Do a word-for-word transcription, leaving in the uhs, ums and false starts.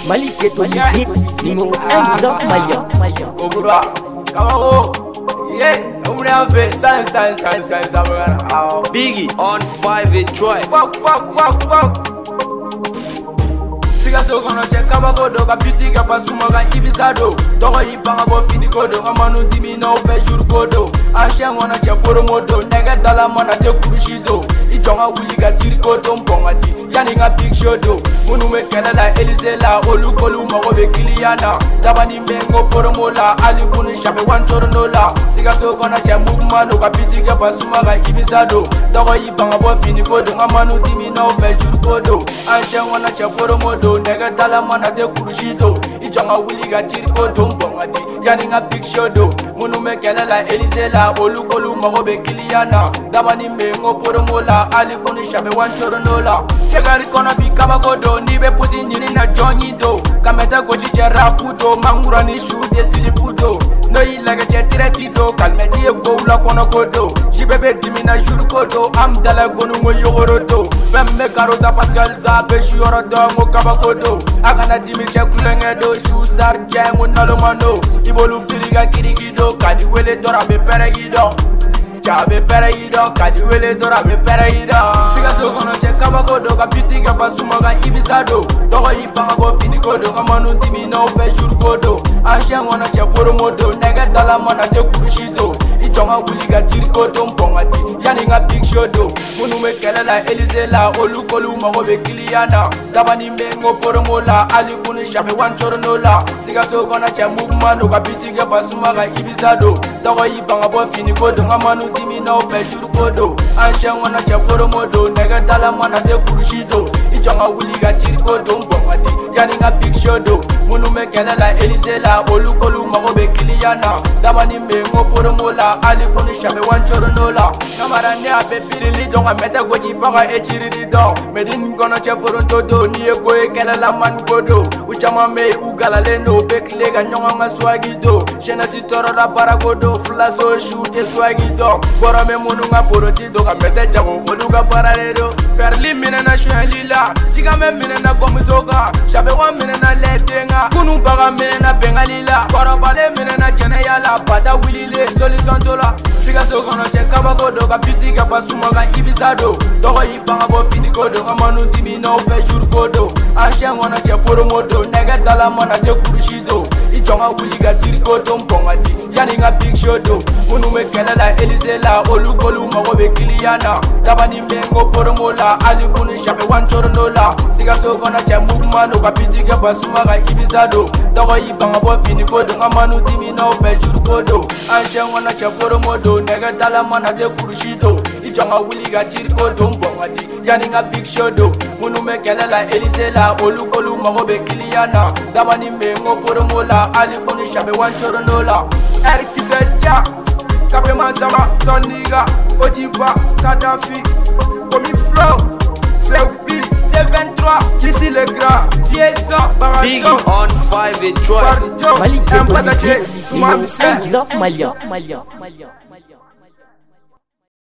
Mali Jeto Lycée, numéro un du Nord malien. Obura, Kawaho, yeah, on a fait ça, ça, ça, ça, ça, ça, Biggie on five et Troy. Fuck, fuck, fuck, fuck. Siga so kono che kabako do ka biti ka pasuma ka ibisado. Togo ipanga bo fini kodo amanu dimi no fe jour kodo. Ansha ngona che poromodo nega dala mana te kurushido. Ijonga wuli ka tiri kodo mbonga di. Yani nga big show do. Munu me kela la Elise la olu kolu mago be kiliana. Dabani mengo poromola ali kunu shabe wan chorono la. Siga so kono che movement ka biti ka pasuma ka ibisado. Togo ipanga bo fini kodo amanu dimi no fe jour kodo. Ansha ngona che poromodo nega dala mana de kurushido. Ijonga wuli ga tiri kodo mbonga di. Yani nga big show do. Munu me kela la Elise la olu kolu mago be kiliana. Dabani mengo poromola ali kunu shabe wan chorono la. Chegari kono bi kabagodo ni be pusi nyini na jonyi do. Kameta gochi che rapudo mangura ni shude silipudo. No ilaga che tireti do kalmeti e go la kono kodo. Jibebe dimi na juru kodo am dala gonu ngo yoro do. Femme karo da Pascal da be shuro do ngo kabagodo. Akana dimi che kulenge do shu sar jengo nalo mano. Ibolu biriga kirigido kadi wele dora be peregido. Chabe peregido kadi wele dora be peregido. Siga so kono che kabagodo ka biti ka pasuma ka ibisado. Togo ipanga bo fini kodo kamanu dimi no fe jour kodo. Ansha ngona che poromodo nega dala mana te kurushido. Ijonga wuli ka tiri kodo mbonga di. Yani nga big show do. Munu me kela la Elise la olu kolu mago be kiliana. Dabani mengo poromola ali kunu shabe wan chorono la. Siga so kona che movement ka biti ka pasuma ka ibisado. Togo ipanga bo fini kodo kamanu dimi no fe jour kodo. Ansha ngona che poromodo nega dala mana te kurushido. Ijonga wuli ka tiri kodo mbonga di. Yani nga big show do. Munu me kela la Elise la olu kolu mago be kiliana. Dabani mengo poromola ali kunu shabe wan chorono la. Kamara ne abe pirili donga meta gochi faga e chiridi do. Medin kono che foronto do ni e go e kela la man kodo. Uchama me ugala le no bekle ga nyonga nga swagi do. Shena si toro la baragodo flaso shoot e swagi do. Bora me munu nga poroti do ga meta jago olu ga parale do. Perli mine na shwelila jiga me mine na gomuzoga. Shabe wa mine na ledenga kunu baga mine na bengalila. Bora bale mine na jene yala pada wilile solution dola. Siga so kono che kabagodo ka biti ka pasuma ka ibisado. Togo ipanga bo fini kodo kamanu dimi no fe jour kodo. Ansha ngona che poromodo nega dala mana te kurushido. Ijonga wuli ka tiri kodo mbonga di. Yani nga big show do. Munu me kela la Elise la olu kolu mago be kiliana. Dabani mengo poromola ali kunu shabe wan chorono la. Siga so kona che movement ka biti ka pasuma ka ibisado. Togo ipanga bo fini kodo kamanu dimi no fe jour kodo. Ansha ngona che poromodo nega dala mana te kurushido. Ijonga wuli ka tiri kodo mbonga di. Yani nga big show do. Munu me kela la Elise la olu kolu mago be kiliana. Dabani mengo poromola ali kunu shabe wan chorono la. Erkiseja Kabe Mazama Soniga Ojiba Kadhafi Komi Flow Sebi C vingt-trois Kissi le Gras Fiesa Barato Biggie on five et Troy. Mali Jeto Lycée, numéro un du Nord malien.